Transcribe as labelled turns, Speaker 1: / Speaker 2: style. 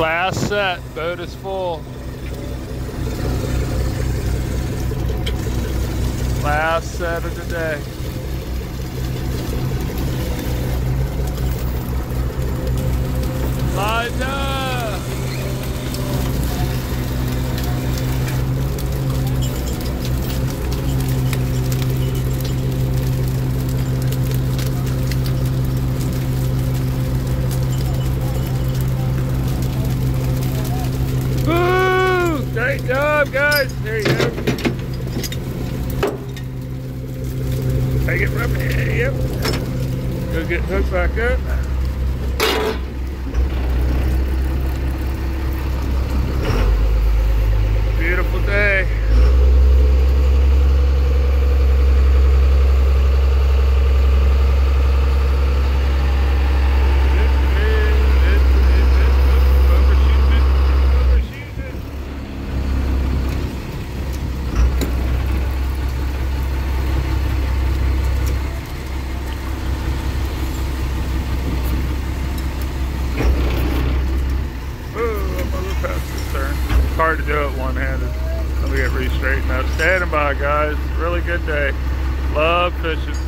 Speaker 1: Last set, boat is full. Last set of the day. Liza! Woo! Great job, guys. There you go. Take it from here. Yep. Go get hooked back up. Beautiful day. Hard to do it one-handed. Let me get re-straightened up. Standing by, guys. Really good day. Love fishing.